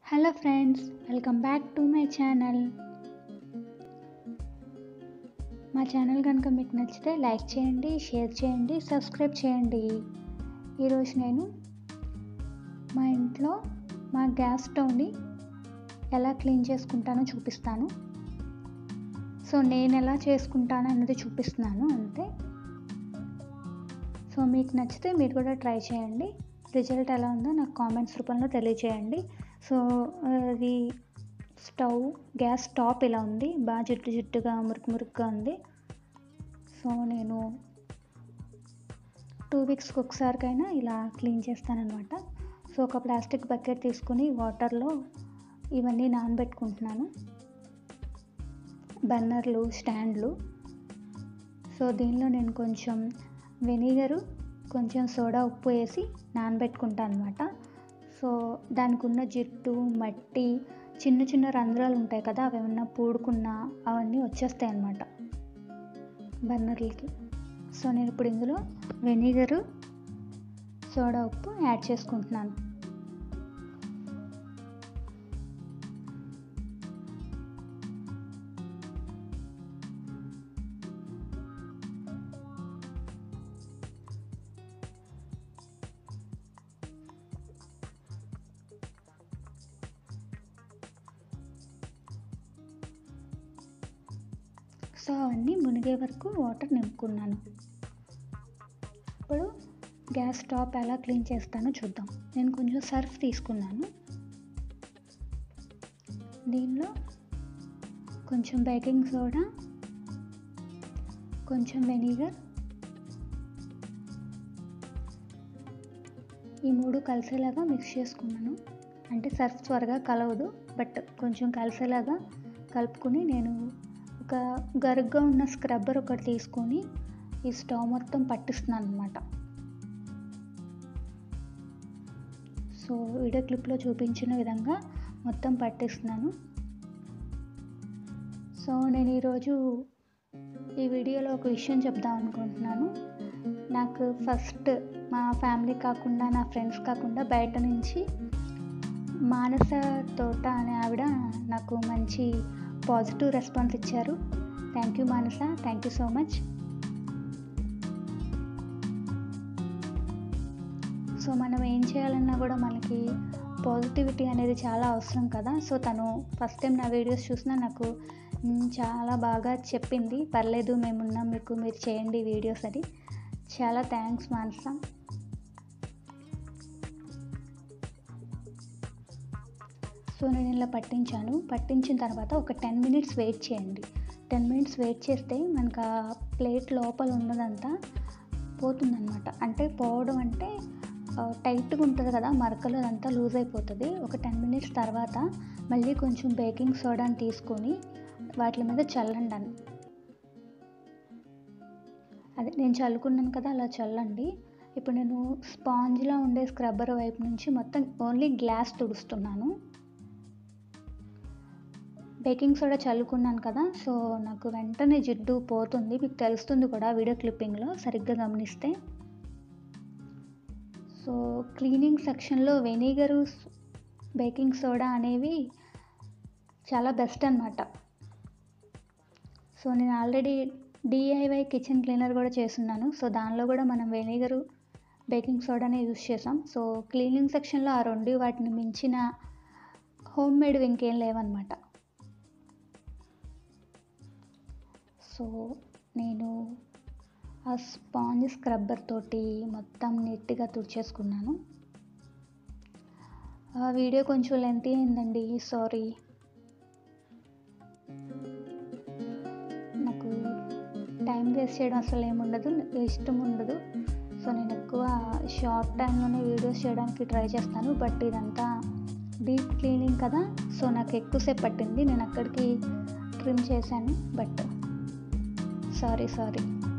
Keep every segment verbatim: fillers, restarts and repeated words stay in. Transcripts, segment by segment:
Hello friends, welcome back to my channel. మా channel కనుక మీకు నచ్చితే లైక్ చేయండి, షేర్ చేయండి, సబ్స్క్రైబ్ చేయండి. ఈరోజు నేను మా ఇంట్లో మా గ్యాస్ స్టవ్ని ఎలా క్లీన్ చేసుకుంటానో చూపిస్తాను. సో నేను ఎలా చేసుకుంటాను అన్నది చూపిస్తున్నాను అంతే. సో మీకు నచ్చితే మీరు కూడా ట్రై చేయండి. రిజల్ట్ ఎలా ఉందో నాకు కామెంట్స్ రూపంలో తెలియచేయండి. సో అది స్టవ్ గ్యాస్ టాప్ ఇలా ఉంది, బాగా జిడ్డు జిడ్డుగా మురుకు మురుకుగా ఉంది. సో నేను టూ వీక్స్కి ఒకసారికైనా ఇలా క్లీన్ చేస్తానన్నమాట. సో ఒక ప్లాస్టిక్ బకెట్ తీసుకుని వాటర్లో ఇవన్నీ నానబెట్టుకుంటున్నాను, బర్నర్లు, స్టాండ్లు. సో దీనిలో నేను కొంచెం వెనిగరు, కొంచెం సోడా ఉప్పు వేసి నానబెట్టుకుంటాను అనమాట. సో దానికి ఉన్న జిడ్డు, మట్టి, చిన్న చిన్న రంధ్రాలు ఉంటాయి కదా, అవి ఏమన్నా పూడుకున్నా అవన్నీ వచ్చేస్తాయి అన్నమాట బర్నర్లకి. సో నేను ఇప్పుడు ఇందులో వెనిగరు, సోడా ఉప్పు యాడ్ చేసుకుంటున్నాను. సో అవన్నీ మునిగే వరకు వాటర్ నింపుకున్నాను. ఇప్పుడు గ్యాస్ స్టవ్ ఎలా క్లీన్ చేస్తానో చూద్దాం. నేను కొంచెం సర్ఫ్ తీసుకున్నాను, దీనిలో కొంచెం బేకింగ్ సోడా, కొంచెం వెనిగర్, ఈ మూడు కలిసేలాగా మిక్స్ చేసుకున్నాను. అంటే సర్ఫ్ త్వరగా కలవదు, బట్ కొంచెం కలిసేలాగా కలుపుకొని నేను ఒక గరుగ్గా ఉన్న స్క్రబ్బర్ ఒకటి తీసుకొని ఈ స్టవ్ మొత్తం పట్టిస్తున్నాను అనమాట. సో వీడియో క్లిప్లో చూపించిన విధంగా మొత్తం పట్టిస్తున్నాను. సో నేను ఈరోజు ఈ వీడియోలో ఒక విషయం చెప్దాం అనుకుంటున్నాను. నాకు ఫస్ట్ మా ఫ్యామిలీ కాకుండా, నా ఫ్రెండ్స్ కాకుండా బయట నుంచి మానస తోట అనే ఆవిడ నాకు మంచి పాజిటివ్ రెస్పాన్స్ ఇచ్చారు. Thank you Manasa, thank you so much. So మనం ఏం చేయాలన్నా కూడా మనకి పాజిటివిటీ అనేది చాలా అవసరం కదా. సో తను ఫస్ట్ టైం నా వీడియోస్ చూసినా నాకు చాలా బాగా చెప్పింది, పర్లేదు మేమున్నాం మీకు, మీరు చేయండి వీడియోస్ అని. చాలా థ్యాంక్స్ మానస. సో నేను ఇలా పట్టించాను. పట్టించిన తర్వాత ఒక టెన్ మినిట్స్ వెయిట్ చేయండి. టెన్ మినిట్స్ వెయిట్ చేస్తే మనకు ఆ ప్లేట్ లోపల ఉన్నదంతా పోతుందన్నమాట. అంటే పోవడం అంటే టైట్గా ఉంటుంది కదా, మరకలు అదంతా లూజ్ అయిపోతుంది. ఒక టెన్ మినిట్స్ తర్వాత మళ్ళీ కొంచెం బేకింగ్ సోడాని తీసుకొని వాటి మీద చల్లండి. అదే నేను చల్లుకున్నాను కదా, అలా చల్లండి. ఇప్పుడు నేను స్పాంజ్లా ఉండే స్క్రబ్బర్ వైపు నుంచి మొత్తం ఓన్లీ గ్లాస్ తుడుస్తున్నాను. బేకింగ్ సోడా చల్లుకున్నాను కదా, సో నాకు వెంటనే జిడ్డు పోతుంది, మీకు తెలుస్తుంది కూడా వీడియో క్లిప్పింగ్లో సరిగ్గా గమనిస్తే. సో క్లీనింగ్ సెక్షన్లో వెనిగరు, బేకింగ్ సోడా అనేవి చాలా బెస్ట్ అన్నమాట. సో నేను ఆల్రెడీ డిఐవై కిచెన్ క్లీనర్ కూడా చేస్తున్నాను. సో దానిలో కూడా మనం వెనిగరు, బేకింగ్ సోడానే యూజ్ చేసాం. సో క్లీనింగ్ సెక్షన్లో ఆ రెండు వాటిని మించిన హోమ్ మేడ్ ఇంకేం లేవన్నమాట. సో నేను ఆ స్పాంజ్ స్క్రబ్బర్ తోటి మొత్తం నీట్గా తుడిచేసుకున్నాను. ఆ వీడియో కొంచెం లెంతీ అయిందండి, సారీ. నాకు టైం వేస్ట్ చేయడం అసలు ఏముండదు, ఇష్టం ఉండదు. సో నేను ఎక్కువ షార్ట్ టైంలోనే వీడియోస్ చేయడానికి ట్రై చేస్తాను. బట్ ఇదంతా డీప్ క్లీనింగ్ కదా, సో నాకు ఎక్కువసేపు పట్టింది. నేను అక్కడికి ట్రిమ్ చేశాను, బట్ సారీ సారీ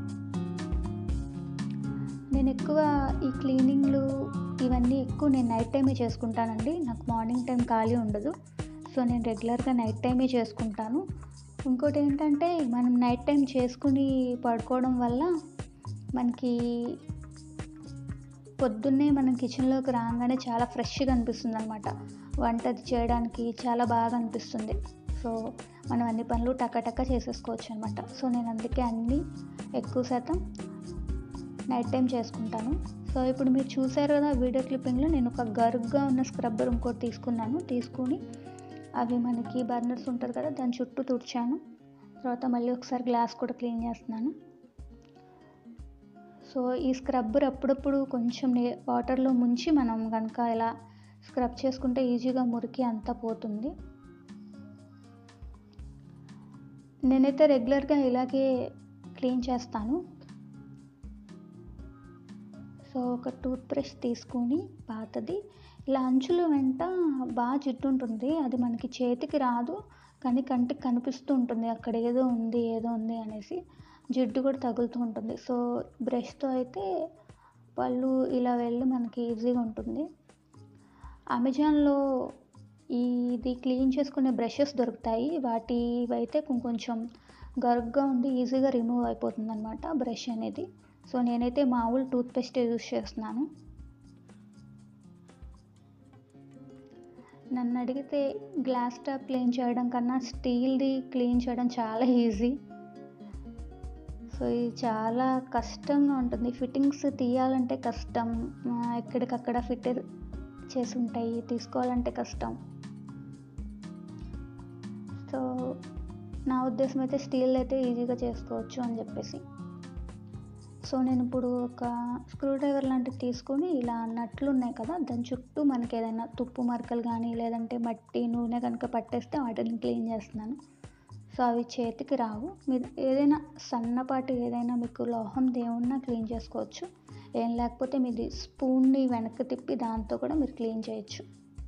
నేను ఎక్కువ ఈ క్లీనింగ్లు ఇవన్నీ ఎక్కువ నేను నైట్ టైమే చేసుకుంటానండి. నాకు మార్నింగ్ టైం ఖాళీ ఉండదు. సో నేను రెగ్యులర్గా నైట్ టైమే చేసుకుంటాను. ఇంకోటి ఏంటంటే మనం నైట్ టైం చేసుకుని పడుకోవడం వల్ల మనకి పొద్దున్నే మనం కిచెన్లోకి రాగానే చాలా ఫ్రెష్గా అనిపిస్తుంది అనమాట. వంట చేయడానికి చాలా బాగా అనిపిస్తుంది. సో మనం అన్ని పనులు టకటక చేసేసుకోవచ్చు అనమాట. సో నేను అందుకే అన్నీ ఎక్కువ శాతం నైట్ టైం చేసుకుంటాను. సో ఇప్పుడు మీరు చూసారు కదా వీడియో క్లిప్పింగ్లో, నేను ఒక గరుగ్గా ఉన్న స్క్రబ్బర్ ఇంకోటి తీసుకున్నాను. తీసుకుని అవి మనకి బర్నర్స్ ఉంటుంది కదా, దాని చుట్టూ తుడిచాను. తర్వాత మళ్ళీ ఒకసారి గ్లాస్ కూడా క్లీన్ చేస్తున్నాను. సో ఈ స్క్రబ్బర్ అప్పుడప్పుడు కొంచెం వాటర్లో ముంచి మనం కనుక ఇలా స్క్రబ్ చేసుకుంటే ఈజీగా మురికి అంతా పోతుంది. నేనైతే రెగ్యులర్గా ఇలాగే క్లీన్ చేస్తాను. సో ఒక టూత్ బ్రష్ తీసుకొని పాతది, ఇలా అంచుల వెంట బాగా జిడ్డు ఉంటుంది. అది మనకి చేతికి రాదు, కానీ కంటికి కనిపిస్తూ ఉంటుంది అక్కడ ఏదో ఉంది ఏదో ఉంది అనేసి. జిడ్డు కూడా తగులుతూ ఉంటుంది. సో బ్రష్తో అయితే పళ్ళు ఇలా వెళ్ళి మనకి ఈజీగా ఉంటుంది. అమెజాన్లో ఇది క్లీన్ చేసుకునే బ్రషెస్ దొరుకుతాయి. వాటి అయితే కొంచెం గరుగ్గా ఉండి ఈజీగా రిమూవ్ అయిపోతుంది అనమాట బ్రష్ అనేది. సో నేనైతే మామూలు టూత్పేస్ట్ యూజ్ చేస్తున్నాను. నన్ను అడిగితే గ్లాస్ టాప్ క్లీన్ చేయడం కన్నా స్టీల్ది క్లీన్ చేయడం చాలా ఈజీ. సో ఇది చాలా కష్టంగా ఉంటుంది. ఫిట్టింగ్స్ తీయాలంటే కష్టం, ఎక్కడికక్కడ ఫిట్ చేసి ఉంటాయి, తీసుకోవాలంటే కష్టం. సో నా ఉద్దేశం అయితే స్టీల్ అయితే ఈజీగా చేసుకోవచ్చు అని చెప్పేసి. సో నేను ఇప్పుడు ఒక స్క్రూ డ్రైవర్ లాంటివి తీసుకొని ఇలా నట్లు ఉన్నాయి కదా, దాని చుట్టూ మనకి ఏదైనా తుప్పు మరకలు కానీ లేదంటే మట్టి నూనె కనుక పట్టేస్తే వాటిని క్లీన్ చేస్తున్నాను. సో అవి చేతికి రావు. మీరు ఏదైనా సన్నపాటి ఏదైనా మీకు లోహం దేవున్నా క్లీన్ చేసుకోవచ్చు. ఏం లేకపోతే మీది స్పూన్ని వెనక్కి తిప్పి దాంతో కూడా మీరు క్లీన్ చేయొచ్చు.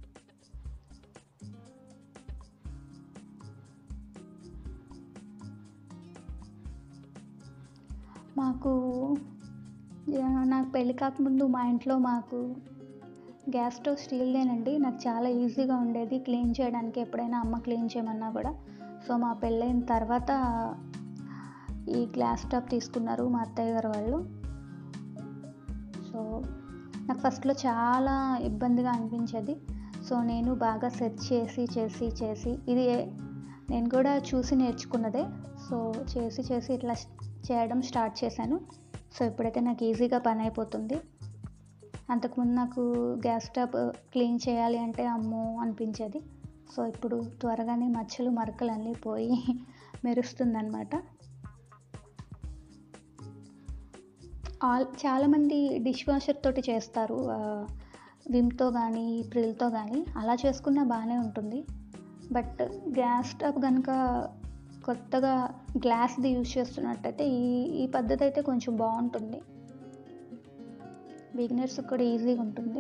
మాకు నాకు పెళ్ళి కాకముందు మా ఇంట్లో మాకు గ్యాస్ స్టవ్ స్టీల్దేనండి. నాకు చాలా ఈజీగా ఉండేది క్లీన్ చేయడానికి, ఎప్పుడైనా అమ్మ క్లీన్ చేయమన్నా కూడా. సో మా పెళ్ళైన తర్వాత ఈ గ్లాస్ స్టవ్ తీసుకున్నారు మా అత్తయ్య గారు వాళ్ళు. సో నాకు ఫస్ట్లో చాలా ఇబ్బందిగా అనిపించేది. సో నేను బాగా సెర్చ్ చేసి చేసి చేసి ఇది నేను కూడా చూసి నేర్చుకున్నదే. సో చేసి చేసి ఇట్లా చేయడం స్టార్ట్ చేశాను. సో ఇప్పుడైతే నాకు ఈజీగా పని అయిపోతుంది. అంతకుముందు నాకు గ్యాస్ స్టవ్ క్లీన్ చేయాలి అంటే అమ్మో అనిపించేది. సో ఇప్పుడు త్వరగానే మచ్చలు మరకలు అన్నీ పోయి మెరుస్తుందన్నమాట. ఆల్ చాలామంది డిష్ వాషర్ తోటి చేస్తారు, విమ్తో కానీ ప్రిల్తో కానీ. అలా చేసుకున్నా బాగానే ఉంటుంది. బట్ గ్యాస్ స్టవ్ కనుక కొత్తగా గ్లాస్ది యూజ్ చేస్తున్నట్టయితే ఈ ఈ పద్ధతి అయితే కొంచెం బాగుంటుంది. బిగినర్స్ కూడా ఈజీగా ఉంటుంది.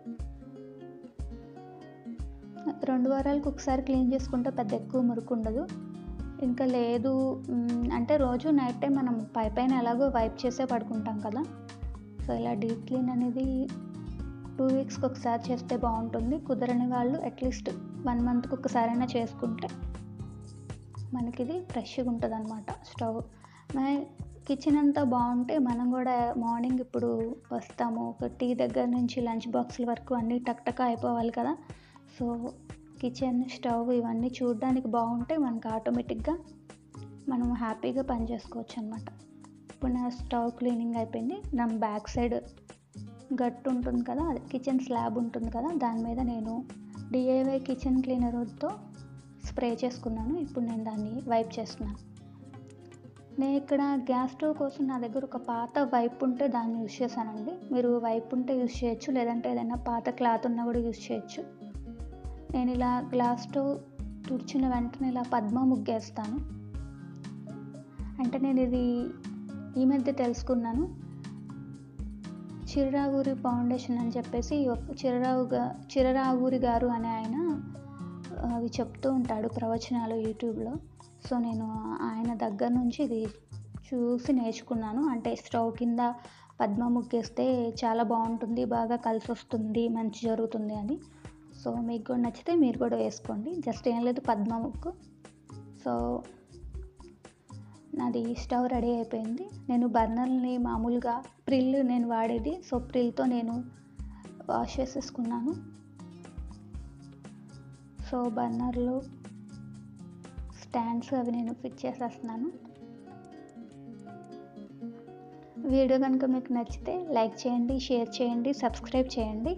రెండు వారాలకు ఒకసారి క్లీన్ చేసుకుంటే పెద్ద ఎక్కువ మురికి ఉండదు. ఇంకా లేదు అంటే రోజు నైట్ టైం మనం పై పైన ఎలాగో వైప్ చేసే పడుకుంటాం కదా. సో ఇలా డీప్ క్లీన్ అనేది టూ వీక్స్కి ఒకసారి చేస్తే బాగుంటుంది. కుదరని వాళ్ళు అట్లీస్ట్ వన్ మంత్కి ఒకసారైనా చేసుకుంటే మనకి ఇది ఫ్రెష్గా ఉంటుంది అనమాట. స్టవ్ కిచెన్ అంతా బాగుంటే మనం కూడా మార్నింగ్ ఇప్పుడు వస్తాము, ఒక టీ దగ్గర నుంచి లంచ్ బాక్సుల వరకు అన్నీ టక్ టక్ అయిపోవాలి కదా. సో కిచెన్ స్టవ్ ఇవన్నీ చూడడానికి బాగుంటే మనకు ఆటోమేటిక్గా మనం హ్యాపీగా పని చేసుకోవచ్చు అనమాట. ఇప్పుడు నా స్టవ్ క్లీనింగ్ అయిపోయింది. నా బ్యాక్ సైడ్ గట్టు ఉంటుంది కదా, అది కిచెన్ స్లాబ్ ఉంటుంది కదా, దాని మీద నేను డిఐవై కిచెన్ క్లీనర్తో స్ప్రే చేసుకున్నాను. ఇప్పుడు నేను దాన్ని వైప్ చేస్తున్నాను. నేను ఇక్కడ గ్యాస్ స్టవ్ కోసం నా దగ్గర ఒక పాత వైప్ ఉంటే దాన్ని యూజ్ చేశానండి. మీరు వైప్ ఉంటే యూజ్ చేయొచ్చు, లేదంటే ఏదైనా పాత క్లాత్ ఉన్నా కూడా యూజ్ చేయొచ్చు. నేను ఇలా గ్లాస్ స్టవ్ తుడిచిన వెంటనే ఇలా పద్మ ముగ్గేస్తాను. అంటే నేను ఇది ఈ మధ్య తెలుసుకున్నాను. చిరరావూరి ఫౌండేషన్ అని చెప్పేసి చిరరావు గా చిరరావూరి గారు అనే ఆయన అవి చెప్తూ ఉంటాడు ప్రవచనాలు యూట్యూబ్లో. సో నేను ఆయన దగ్గర నుంచి ఇది చూసి నేర్చుకున్నాను. అంటే స్టవ్ కింద పద్మ ముగ్గేస్తే చాలా బాగుంటుంది, బాగా కలిసి వస్తుంది, మంచి జరుగుతుంది అని. సో మీకు కూడా నచ్చితే మీరు కూడా వేసుకోండి. జస్ట్ ఏం లేదు, పద్మ ముగ్గు. సో నాది స్టవ్ రెడీ అయిపోయింది. నేను బర్నర్ని మామూలుగా ప్రిల్ నేను వాడేది, సో ప్రిల్తో నేను వాష్ చేసేసుకున్నాను. సో బర్నర్లో స్టాండ్స్ అవి నేను ఫిట్ చేసేస్తున్నాను. వీడియో కనుక మీకు నచ్చితే లైక్ చేయండి, షేర్ చేయండి, సబ్స్క్రైబ్ చేయండి.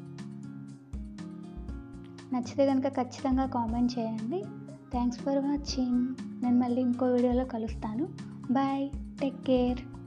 నచ్చితే కనుక ఖచ్చితంగా కామెంట్ చేయండి. Thanks for watching. నేను మళ్ళీ ఇంకో వీడియోలో కలుస్తాను. Bye, take care.